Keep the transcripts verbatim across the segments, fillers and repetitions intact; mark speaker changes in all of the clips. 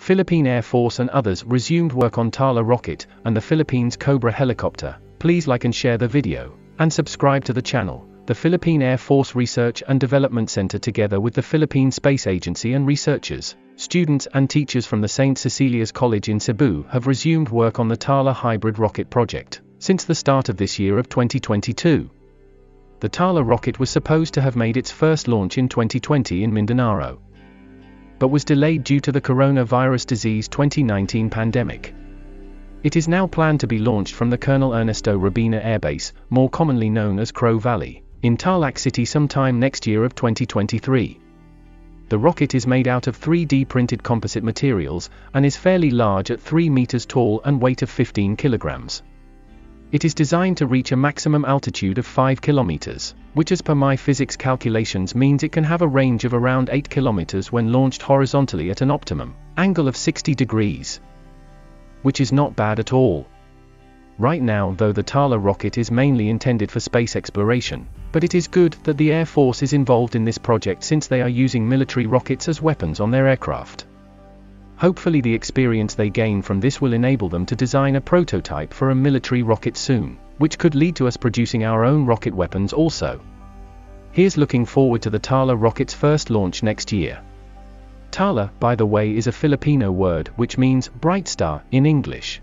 Speaker 1: Philippine Air Force and others resumed work on Tala rocket and the Philippines Cobra helicopter. Please like and share the video, and subscribe to the channel. The Philippine Air Force Research and Development Center, together with the Philippine Space Agency and researchers, students and teachers from the Saint Cecilia's College in Cebu, have resumed work on the Tala Hybrid Rocket Project since the start of this year of twenty twenty-two. The Tala rocket was supposed to have made its first launch in twenty twenty in Mindanao, but was delayed due to the coronavirus disease twenty nineteen pandemic. It is now planned to be launched from the Colonel Ernesto Rabina Airbase, more commonly known as Crow Valley, in Tarlac City sometime next year of twenty twenty-three. The rocket is made out of three D printed composite materials, and is fairly large at three meters tall and weight of fifteen kilograms. It is designed to reach a maximum altitude of five kilometers, which as per my physics calculations means it can have a range of around eight kilometers when launched horizontally at an optimum angle of sixty degrees. Which is not bad at all. Right now, though, the Tala rocket is mainly intended for space exploration, but it is good that the Air Force is involved in this project, since they are using military rockets as weapons on their aircraft. Hopefully the experience they gain from this will enable them to design a prototype for a military rocket soon, which could lead to us producing our own rocket weapons also. Here's looking forward to the Tala rocket's first launch next year. Tala, by the way, is a Filipino word which means bright star in English.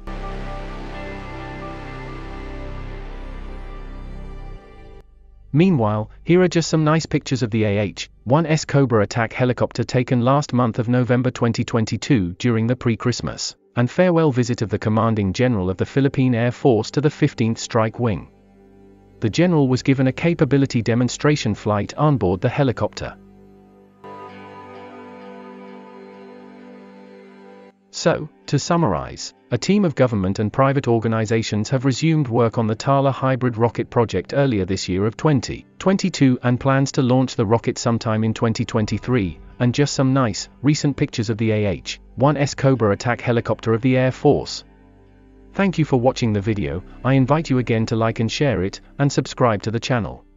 Speaker 1: Meanwhile, here are just some nice pictures of the A H one S Cobra Attack Helicopter taken last month of November twenty twenty-two during the pre-Christmas and farewell visit of the Commanding General of the Philippine Air Force to the fifteenth Strike Wing. The General was given a capability demonstration flight on board the helicopter. So, to summarize, a team of government and private organizations have resumed work on the Tala Hybrid Rocket Project earlier this year of twenty twenty-two and plans to launch the rocket sometime in twenty twenty-three, and just some nice, recent pictures of the A H one S Cobra Attack Helicopter of the Air Force. Thank you for watching the video. I invite you again to like and share it, and subscribe to the channel.